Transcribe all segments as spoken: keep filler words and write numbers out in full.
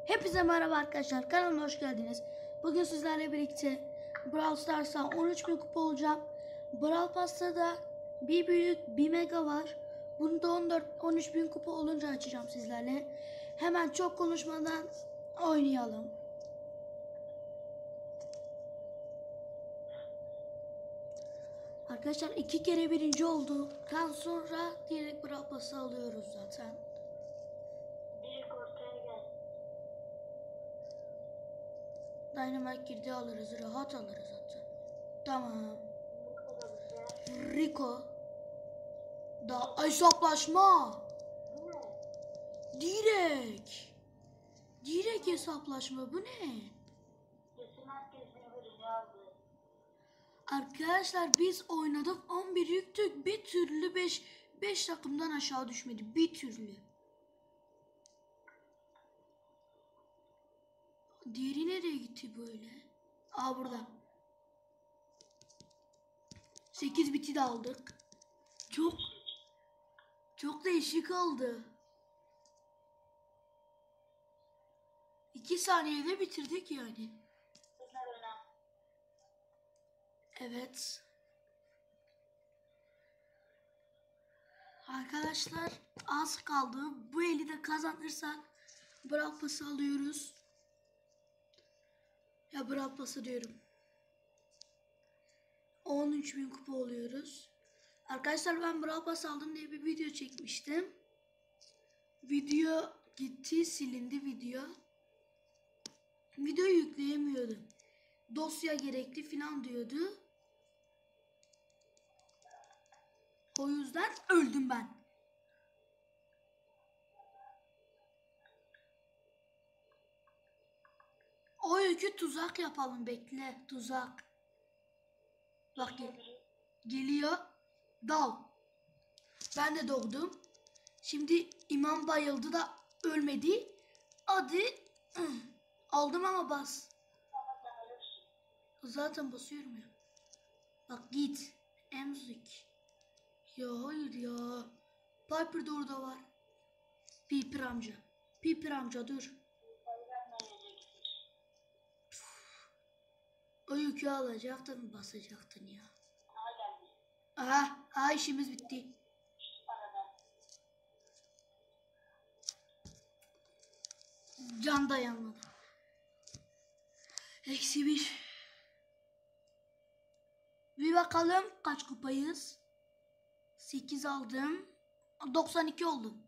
Hepinize merhaba arkadaşlar, kanalıma hoş geldiniz. Bugün sizlerle birlikte Brawl Stars'a on üç bin kupa olacağım. Brawl Pass'ta da bir büyük bir mega var. Bunu da on dört on üç bin kupa olunca açacağım sizlerle. Hemen çok konuşmadan oynayalım. Arkadaşlar iki kere birinci olduktan sonra direkt Brawl Pass'ı alıyoruz zaten. Dynamite girdi alırız, rahat alırız zaten. Tamam. Rico. Da hesaplaşma. Direkt. Direkt hesaplaşma, bu ne? Arkadaşlar biz oynadık, on bir yüktük, bir türlü beş beş takımdan aşağı düşmedi, bir türlü. Diğeri nereye gitti böyle? Aa, burada. sekiz biti de aldık. Çok çok değişik oldu. iki saniyede bitirdik yani. Evet. Arkadaşlar az kaldı. Bu eli de kazanırsak Brawl Pass'ı alıyoruz. Ya Brawl Pass'ı diyorum. on üç bin kupa oluyoruz. Arkadaşlar ben Brawl Pass aldım diye bir video çekmiştim. Video gitti, silindi video. Videoyu yükleyemiyordum. Dosya gerekli falan diyordu. O yüzden öldüm ben. O yükü tuzak yapalım, bekle, tuzak. Bak gel. Geliyor. Dal. Ben de doğdum. Şimdi imam bayıldı da ölmedi. Hadi. Aldım ama bas. Zaten basıyorum ya. Bak git. Emzik. Ya hayır ya. Piper de orada var. Piper amca. Piper amca dur. O yükü alacaktın, basacaktın ya. Aha, aha işimiz bitti. Can dayanmadı. Eksi bir. Bir bakalım kaç kupayız. sekiz aldım. doksan iki oldum.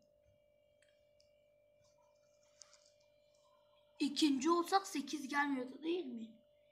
İkinci olsak sekiz gelmiyordu değil mi?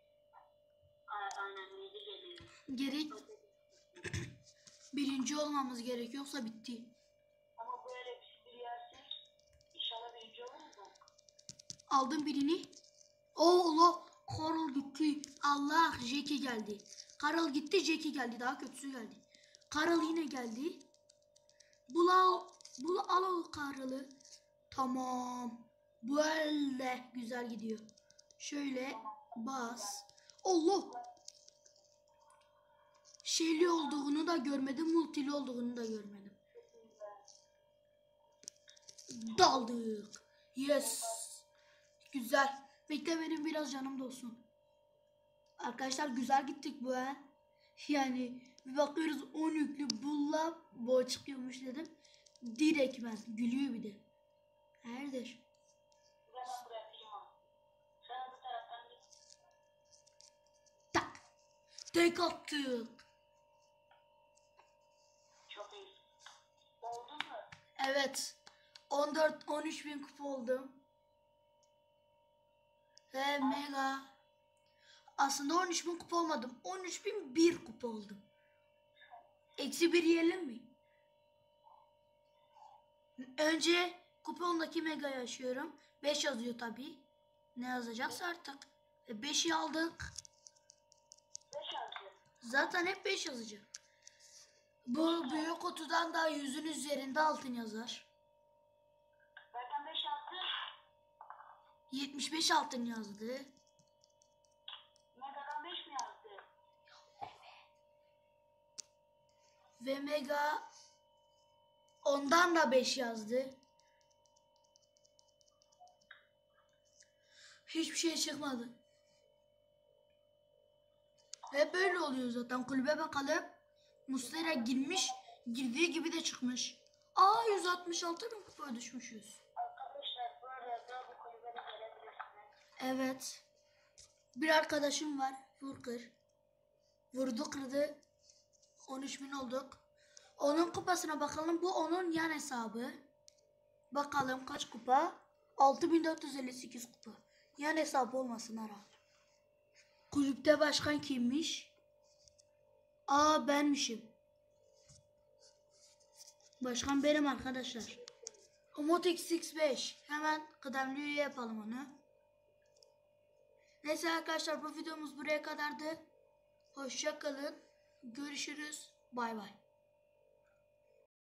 Aynen yedi geliyor. Gerek. Birinci olmamız gerekiyorsa bitti. Ama böyle bir yersek inşallah birinci oluruz da. Aldım birini. Oo Allah. Carl gitti. Allah, Jackie geldi. Carl gitti, Jackie geldi. Daha kötüsü geldi. Carl yine geldi. Bul al. Bul al o Carl'ı. Tamam. Bu elde güzel gidiyor. Şöyle bas. Allah. Şeyli olduğunu da görmedim. Multili olduğunu da görmedim. Daldık. Yes. Güzel. Bekle, benim biraz canım dolsun. Arkadaşlar güzel gittik bu he. Yani bir bakıyoruz on yüklü bulla boğa çıkıyormuş dedim. Direkt ben gülüyor bir de. Neredir? Ben bırakayım. Sen bu taraftan git. Tak. Tek attık. Çok iyi. Oldu mu? Evet. on dört on üç bin kupa oldum. Ve mega. Aslında on üç bin kupa olmadım. on üç bin bir kupa oldum. Eksi bir yiyelim mi? Önce kupondaki mega'yı açıyorum. beş yazıyor tabi. Ne yazacaksa artık. E beşi aldık. beş yazdı. Zaten hep beş yazacak. Bu büyük kutudan da yüzün üzerinde altın yazar. Zaten beş yazdı. yetmiş beş altın yazdı. Mega'dan beş mi yazdı? Ve mega ondan da beş yazdı. Hiçbir şey çıkmadı. Hep böyle oluyor zaten. Kulübe bakalım. Muslera girmiş. Girdiği gibi de çıkmış. Aa yüz altmış altı bin kupa düşmüşüz. Arkadaşlar bu arada bu kulübede gelebilirsiniz. Evet. Bir arkadaşım var. Furkır. Vurdu kırdı. on üç bin olduk. Onun kupasına bakalım. Bu onun yan hesabı. Bakalım kaç kupa? altı bin dört yüz elli sekiz kupa. Yan hesabı olmasın herhalde. Kulüpte başkan kimmiş? Aa benmişim. Başkan benim arkadaşlar. Umut X X beş. Hemen kıdemli üye yapalım onu. Neyse arkadaşlar bu videomuz buraya kadardı. Hoşça kalın. Görüşürüz. Bay bay.